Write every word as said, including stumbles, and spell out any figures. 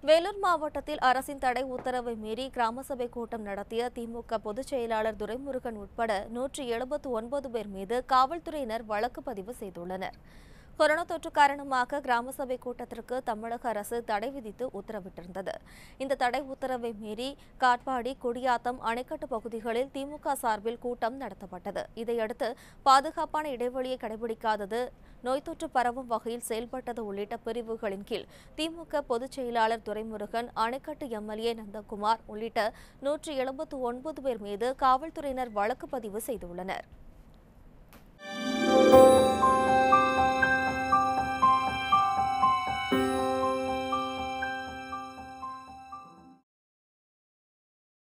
வேலூர் மாவட்டத்தில் அரசின் தடை உத்தரவை மீறி கிராம சபை கூட்டம் நடத்திய திமுக பொதுச் செயலாளர் துரைமுருகன் உட்பட நூற்றி எழுபத்து ஒன்பது பேர் மீது காவல்துறையினர் வழக்கு பதிவு செய்துள்ளனர். கொரோனா தொற்று காரணமாக கிராம சபை கூட்டத்திற்கு தமிழக அரசு தடை விதித்து உத்தரவிட்டிருந்தது. இந்த தடை உத்தரவை மீறி காட்பாடி, குடியாத்தம், அணைக்கட்டு பகுதிகளில் திமுக சார்பில் கூட்டம் நடத்தப்பட்டது. இதையடுத்து பாதுகாப்பான இடைவெளியை கடைபிடிக்காதது, நோய் தொற்று பரவும் வகையில் செயல்பட்டது உள்ளிட்ட பிரிவுகளின் கீழ் திமுக பொதுச் செயலாளர் துரைமுருகன், அணைக்கட்டு எம்எல்ஏ நந்தகுமார் உள்ளிட்ட நூற்றி எழுபத்து ஒன்பது பேர் மீது காவல்துறையினர் வழக்கு பதிவு செய்துள்ளனர்.